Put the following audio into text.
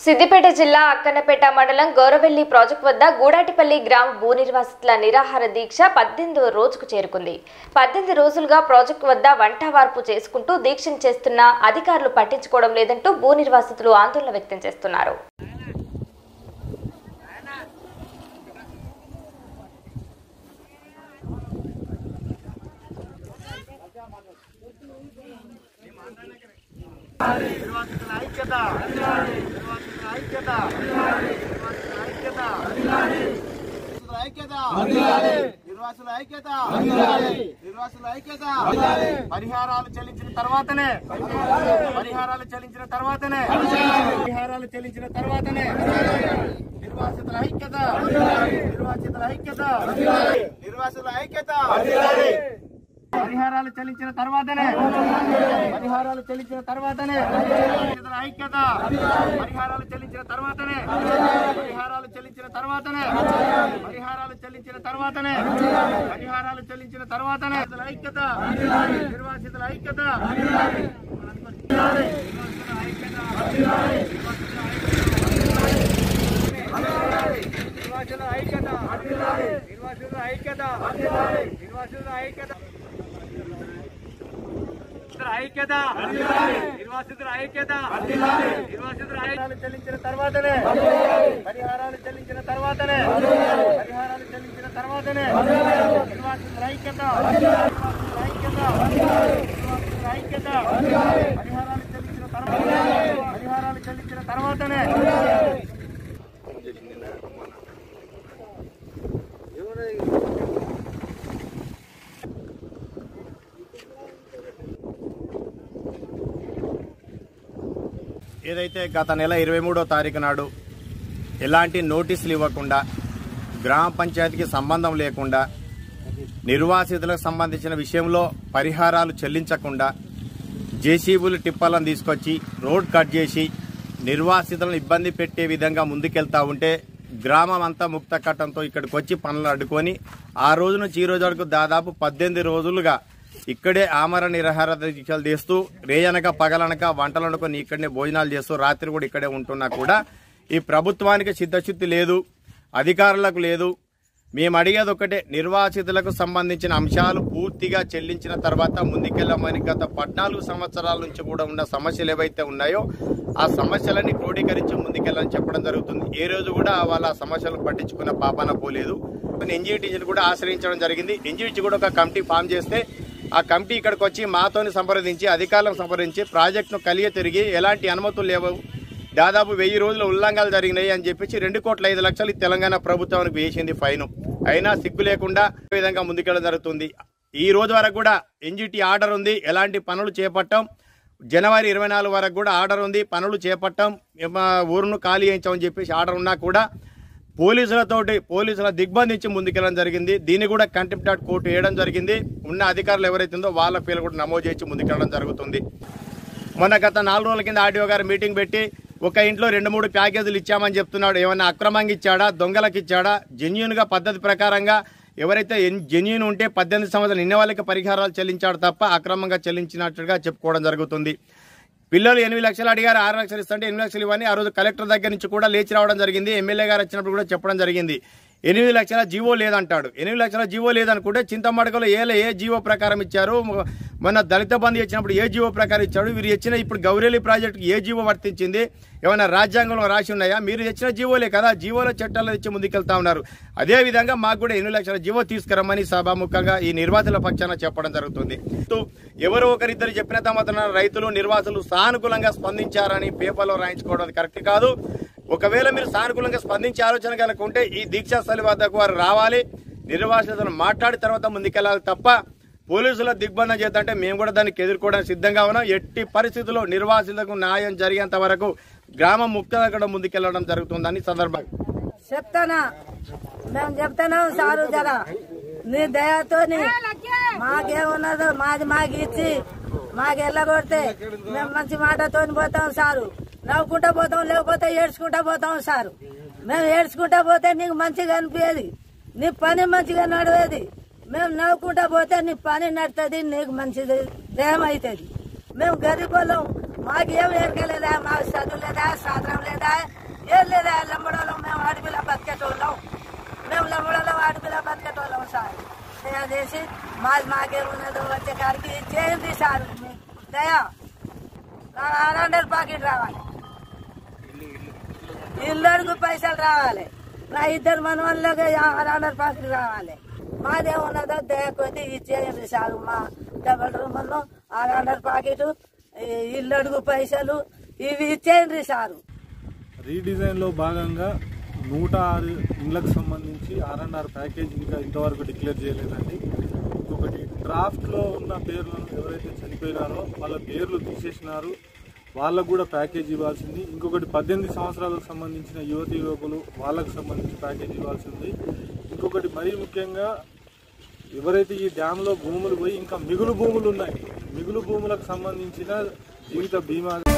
సిద్దిపేట జిల్లా అక్కన్నపేట మండలం గౌరవెల్లి ప్రాజెక్టు వద్ద గూడాటిపల్లి గ్రామ భూ నిర్వాసితుల నిరాహార దీక్ష 18వ రోజుకు చేరుకుంది. 18 రోజులుగా ప్రాజెక్టు వద్ద వంటవార్పు చేసుకుంటూ దీక్షను చేస్తున్న అధికారులు పట్టించుకోవడం లేదంటూ భూ నిర్వాసితులు ఆందోళన వ్యక్తం చేస్తున్నారు. పరిహారాలు చెల్లించిన తర్వాతనే నిర్వాసితుల ఐక్యత పరిహారాలు చెల్లించిన తర్వాతనే ఐక్యత పరిహారాలు చెల్లించిన తర్వాతనే ఐక్యత నిర్వాసితుల ఐక్యత చెల్లించిన తర్వాతనే పరిహారాలు చెల్లించిన తర్వాతనే నిర్వాసితుల ఐక్యత పరిహారాలు చెల్లించిన తర్వాతనే ఏదైతే గత నెల 23వ తారీఖు నాడు ఎలాంటి నోటీసులు ఇవ్వకుండా గ్రామ పంచాయతీకి సంబంధం లేకుండా నిర్వాసితులకు సంబంధించిన విషయంలో పరిహారాలు చెల్లించకుండా జేసీబీలు టిప్పర్లను తీసుకొచ్చి రోడ్ కట్ చేసి నిర్వాసితులను ఇబ్బంది పెట్టే విధంగా ముందుకెళ్తా ఉంటే గ్రామం అంతా ముక్త కట్టంతో ఇక్కడికి వచ్చి పనులు అడ్డుకొని ఆ రోజు నుంచి ఈ రోజు వరకు దాదాపు 18 రోజులుగా ఇక్కడే ఆమర నిరాహార దీక్షలు చేస్తూ రేయనక పగలనక వంటలు వండుకొని ఇక్కడనే భోజనాలు చేస్తూ రాత్రి కూడా ఇక్కడే ఉంటున్నా కూడా ఈ ప్రభుత్వానికి చిత్తశుద్ధి లేదు, అధికారులకు లేదు. మేము అడిగేది ఒకటే, నిర్వాసితులకు సంబంధించిన అంశాలు పూర్తిగా చెల్లించిన తర్వాత ముందుకెళ్లమని గత 14 సంవత్సరాల నుంచి కూడా ఉన్న సమస్యలు ఏవైతే ఉన్నాయో ఆ సమస్యలన్నీ క్రోడీకరించి ముందుకెళ్ళని చెప్పడం జరుగుతుంది. ఏ రోజు కూడా వాళ్ళ సమస్యలు పట్టించుకున్న పాపాన పోలేదు. ఎన్జీటీని కూడా ఆశ్రయించడం జరిగింది. ఎన్జీటీ కూడా ఒక కమిటీ ఫామ్ చేస్తే ఆ కమిటీ ఇక్కడికి వచ్చి మాతోని సంప్రదించి అధికారులను సంప్రదించి ప్రాజెక్టును కలియ తిరిగి ఎలాంటి అనుమతులు లేవు, దాదాపు 1000 రోజుల ఉల్లంఘనలు జరిగినాయి అని చెప్పేసి 2,05,00,000 తెలంగాణ ప్రభుత్వానికి వేసింది ఫైన్. అయినా సిగ్గు లేకుండా ఈ విధంగా ముందుకెళ్ళడం జరుగుతుంది. ఈ రోజు వరకు కూడా ఎన్జీటీ ఆర్డర్ ఉంది, ఎలాంటి పనులు చేపట్టాం. జనవరి 24 వరకు కూడా ఆర్డర్ ఉంది, పనులు చేపట్టాం, ఊరును ఖాళీ చేయించామని చెప్పేసి ఆర్డర్ ఉన్నా కూడా పోలీసుల దిగ్బంధించి ముందుకెళ్ళడం జరిగింది. దీన్ని కూడా కంటెంప్ట్ ఆఫ్ కోర్టు వేయడం జరిగింది. ఉన్న అధికారులు ఎవరైతే ఉందో వాళ్ళ పేర్లు కూడా నమోదు చేసి ముందుకెళ్ళడం జరుగుతుంది. మొన్న గత 4 రోజుల కింద ఆర్డీఓ గారు మీటింగ్ పెట్టి ఒక ఇంట్లో 2-3 ప్యాకేజీలు ఇచ్చామని చెప్తున్నాడు. ఏమన్నా అక్రమంగా ఇచ్చాడా, దొంగలకు ఇచ్చాడా? జెన్యూన్గా పద్ధతి ప్రకారంగా ఎవరైతే జెన్యూన్ ఉంటే 18 సంవత్సరాలు నిన్న వాళ్ళకి పరిహారాలు చెల్లించాడు తప్ప అక్రమంగా చెల్లించినట్టుగా చెప్పుకోవడం జరుగుతుంది. పిల్లలు 8 లక్షలు అడిగారు, 6 లక్షలు ఇస్తుంటే 8 లక్షలు ఇవ్వని ఆ రోజు కలెక్టర్ దగ్గర నుంచి కూడా లేచి రావడం జరిగింది. ఎమ్మెల్యే గారు వచ్చినప్పుడు కూడా చెప్పడం జరిగింది. 8 లక్షల జీవో లేదంటాడు. 8 లక్షల జీవో లేదనుకుంటే చింతమడకలో ఏ జీవో ప్రకారం ఇచ్చారు? మొన్న దళిత బంధు ఇచ్చినప్పుడు ఏ జీవో ప్రకారం ఇచ్చాడు? వీరు ఇచ్చిన ఇప్పుడు గౌరెల్లి ప్రాజెక్టుకి ఏ జీవో వర్తించింది? ఏమైనా రాజ్యాంగంలో రాసి ఉన్నాయా? మీరు ఇచ్చిన జీవోలే కదా, జీవోలో చట్టాలు ఇచ్చి ముందుకెళ్తా ఉన్నారు. అదేవిధంగా మాకు కూడా 8 లక్షల జీవో తీసుకురమ్మని సభాముఖంగా ఈ నిర్వాసితుల పక్షాన చెప్పడం జరుగుతుంది. ఎవరో ఒకరిద్దరు చెప్పిన మాత్రం రైతులు నిర్వాసులు సానుకూలంగా స్పందించారని పేపర్లో రాయించుకోవడం కరెక్ట్ కాదు. ఒకవేళ మీరు సానుకూలంగా స్పందించే ఆలోచన కనుక ఉంటే ఈ దీక్షా స్థలి వద్దకు వారు రావాలి, నిర్వాసితులను మాట్లాడి తర్వాత ముందుకెళ్లాలి తప్ప పోలీసుల దిగ్బంధం చేద్దంటే మేము కూడా దానికి ఎదుర్కోవడానికి సిద్ధంగా ఉన్నాం. ఎట్టి పరిస్థితుల్లో నిర్వాసితులకు న్యాయం జరిగేంత వరకు గ్రామం ముక్తంగా ముందుకెళ్లడం జరుగుతుందని సందర్భంగా మేము చెప్తున్నాం. సారు జరా నీ దయతో మాకేమున్నదో మాకు ఇచ్చి మాకు ఎల్లగొడితే మేము మంచి మాటతో పోతాం సారు. నవ్వుకుంటా పోతాం, లేకపోతే ఏడ్చుకుంటా పోతాం సారు. మేము ఏడ్చుకుంటా పోతే నీకు మంచిగా అనిపించేది, నీ పని మంచిగా నడివేది. మేము నవ్వుకుంటా పోతే నీ పని నడుతుంది, నీకు మంచిది దేహం అవుతుంది. మేము గరీబ్ వాళ్ళం, మాకేం ఎరకలేదా, మాకు చదువు లేదా, సాధనం లేదా, ఏం లేదా. లంబడోళ్ళం మేము అడవిలో బతికేటోళ్ళం, మేము లంబడోళ్ళం అడవిలో బతికేటోళ్ళం సార్. దయచేసి మాకేమున్నదో వచ్చే కాడికి చేయండి సార్. దయా 600 పాకెట్ రావాలి, ఇల్లుకు పైసలు రావాలి, నా 2 మనవాళ్ళకి 600 పాకెట్ రావాలి. మాదేమున్నదో దయ కొద్ది ఇచ్చేయండి సార్. మా డబల్ రూమ్లో 600 పాకెట్, ఇల్లుకు పైసలు ఇవి ఇచ్చేయండి సారు. రీడిజైన్లో భాగంగా 106 ఇండ్లకు సంబంధించి R&R ప్యాకేజ్ ఇంకా ఇంతవరకు డిక్లేర్ చేయలేదండి. ఇంకొకటి డ్రాఫ్ట్లో ఉన్న పేర్లను ఎవరైతే చనిపోయినారో వాళ్ళ పేర్లు తీసేసినారు, వాళ్ళకు కూడా ప్యాకేజ్ ఇవ్వాల్సింది. ఇంకొకటి 18 సంవత్సరాలకు సంబంధించిన యువతి యువకులు వాళ్ళకు సంబంధించి ప్యాకేజ్ ఇవ్వాల్సింది. ఇంకొకటి మరీ ముఖ్యంగా ఎవరైతే ఈ డ్యాంలో భూములు పోయి ఇంకా మిగులు భూములు ఉన్నాయి, మిగులు భూములకు సంబంధించిన జీవిత బీమా